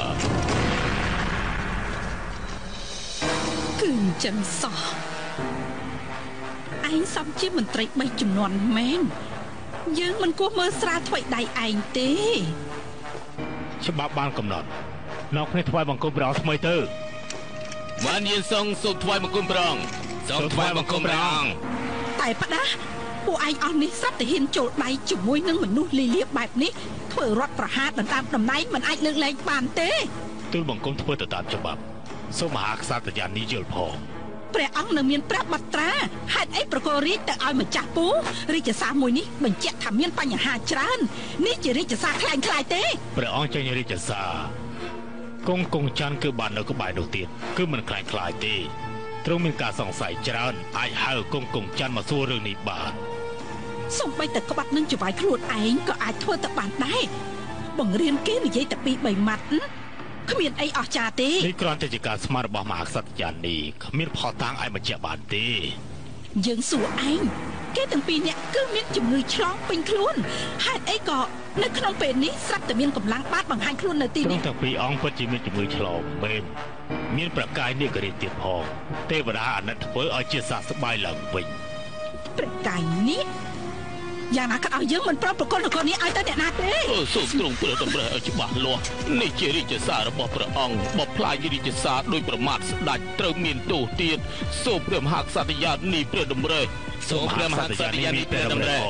គឺអញ្ចឹងសោះឯងសំជាមន្ត្រីបីចំនួនមែនយើងមិនគួរមើលស្រាលថ្មីដៃឯងទេច្បាប់បានកំណត់នៅគ្នាថ្វាយបង្គំព្រះអង្គថ្មីទៅបានយានសងសូមថ្វាយបង្គំព្រះអង្គសូមថ្វាយបង្គំព្រះអង្គតែផ្ដាស់ពួកឯងអស់នេះសត្វទាហានចូលដៃជាមួយនឹងមនុស្សលីលាបែបនេះធ្វើរដ្ឋប្រហារដណ្ដើមតំណែងមិនអាចលើកលែងបានទេទូលបង្គំធ្វើទៅតាមច្បាប់សូមមហាក្សត្រយានីយល់ផងព្រះអង្គនៅមានព្រះបត្រាហេតុអីប្រកល់រាជទៅឲ្យម្ចាស់ពូរាជសារមួយនេះបញ្ជាក់ថាមានបញ្ហាច្រើននេះជារាជសារខ្លាំងខ្លាយទេព្រះអង្គចេញរាជសារគង់គង់ច័ន្ទគឺបាននៅក្បែរនោះទៀតគឺមិនខ្លាំងខ្លាយទេទ្រង់មានការសង្ស័យច្រើនអាចហៅគង់គង់ច័ន្ទមកសួររឿងនេះបានសូម្បីតែក្បាត់នឹងច្បាយខ្លួនឯងក៏អាចធ្វើទៅបានដែរបង្រៀនគេនិយាយតែពីរបីម៉ាត់គ្មានអីអស្ចារ្យទេនេះគ្រាន់តែជាការស្មានរបស់មហាក្សត្រយានីគ្មានផតាំងឲ្យបញ្ជាក់បានទេយើងសួរឯងគេទាំងពីរនាក់គឺមានជំងឺឆ្លងពេញខ្លួនហេតុអីក៏នៅក្នុងពេលនេះស្រាប់តែមានកម្លាំងបាតបង្ហាញខ្លួននៅទីនេះទាំងពីរអង្គពិតជាមានជំងឺឆ្លងមែនមានប្រកាយនេះក៏រីកទៀតផងទេវតាអាណិតធ្វើឲ្យជាសះស្បើយឡើងវិញប្រកាយនេះយ៉ាងណាក៏ឲ្យយើងមិនប្រប្រគល់នគរនេះឲ្យទៅអ្នកណាទេសូមទ្រង់ព្រះតម្រេះឲ្យច្បាស់លាស់នេះជារាជសាររបស់ព្រះអង្គបបផ្លាយរាជសារដោយប្រមាថស្ដេចត្រូវមានទោសទៀតសូមព្រះមហាក្សត្រយានីព្រះតម្រេះសូមព្រះមហាក្សត្រយានីព្រះតម្រេះ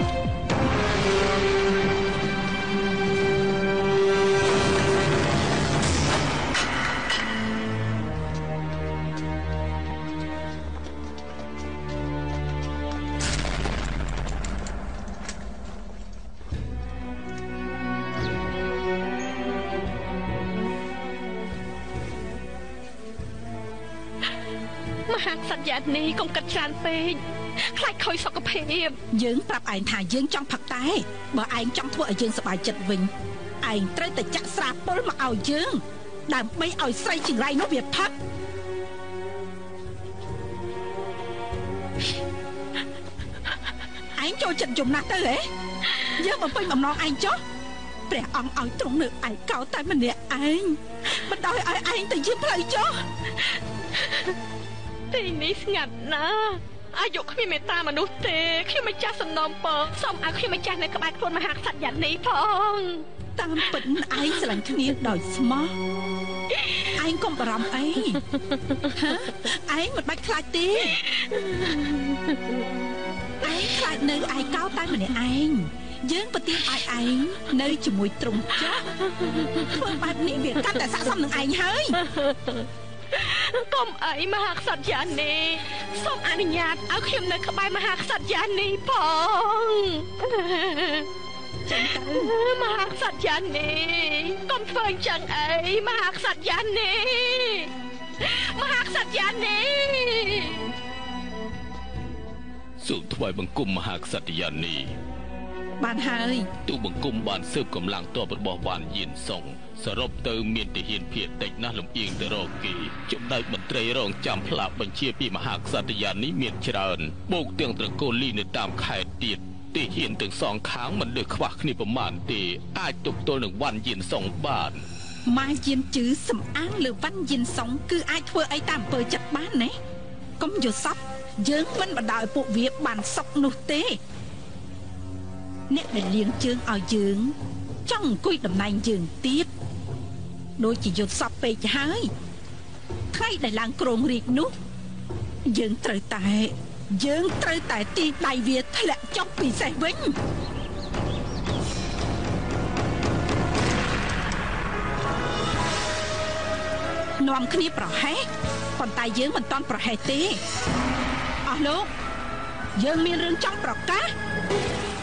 មហាក្សត្រយានីកុំកាត់ច្រើនពេកខ្លាចខូចសុខភាពយើងប្រាប់ឯងថាយើងចង់ផឹកតែបើឯងចង់ធ្វើឲ្យយើងសប្បាយចិត្តវិញឯងត្រូវតែចាក់ស្រាពុលមកឲ្យយើងដើម្បីឲ្យស្រីចង្រៃនោះវាផឹកឯងចូលចិត្តយំណាស់ទៅហ៎យើងបំពេញបំណងឯងចុះព្រះអង្គឲ្យទ្រង់នៅឯកោតែម្នាក់ឯងមិនដោយឲ្យឯងទៅយាមផ្លូវចុះទីនេះស្ងាត់ណាស់អាយុគ្មានមេត្តាមនុស្សទេខ្ញុំម្ចាស់សំណូមពរសូមឲ្យខ្ញុំម្ចាស់នៅក្បែរខ្លួនមហាក្សត្រយានីផងតាមពិតឯងស្រឡាញ់គ្នាដោយស្មោះឯងកុំបារម្ភអីហ៎ឯងមិនបាច់ខ្លាចទេឯងខ្លាចនៅឯកោតែម្នាក់ឯងយើងប្រទានឲ្យឯងនៅជាមួយទ្រង់ចុះធ្វើបែបនេះវាកាន់តែស័ក្តិសមនឹងឯងហើយកុំអីមហាក្សត្រយានីសូមអនុញ្ញាតឲ្យខ្ញុំនៅក្បែរមហាក្សត្រយានីផងចឹងទៅមហាក្សត្រយានីកុំធ្វើអញ្ចឹងអីមហាក្សត្រយានីមហាក្សត្រយានីសូមថ្វាយបង្គំមហាក្សត្រយានីបានហើយទូបង្គំបានស៊ើបកម្លាំងទ័ពរបស់វ៉ានយៀនសុងសរុបទៅមានទាហានភាគតិចណាស់លំអៀងទៅរកគេចំណែកមន្ត្រីរងចាំផ្លាកបញ្ជាពីមហាក្សត្រយានីមានច្រើនបូកទាំងត្រកូលលីនៅតាមខេត្តទៀតទីហ៊ានទាំងសងខាងមិនលើខ្វះគ្នាប្រមាណទេអាចទប់ទល់នឹងវ៉ាន់យៀនសុងបានម៉ាយៀនជឺសំអាងលើវ៉ាន់យៀនសុងគឺអាចធ្វើអីតាមអំពើចិត្តបានណាកុំយល់សប្តិយើងមិនបដៅពួកវាបានសុកនោះទេអ្នកដែលលៀងជើងឲ្យយើងចង់អង្គុយតំណែងយើងទៀតដូចជាយល់សប្តិពេកហើយថ្ងៃដែលឡើងគ្រងរាជនោះយើងត្រូវតែយើងត្រូវតែទីដៃវាធ្លាក់ចុះពីសេះវិញនាំគ្នាប្រហែសប៉ុន្តែយើងមិនទាន់ប្រហែសទេអស់លោកយើងមានរឿងចង់ប្រកាស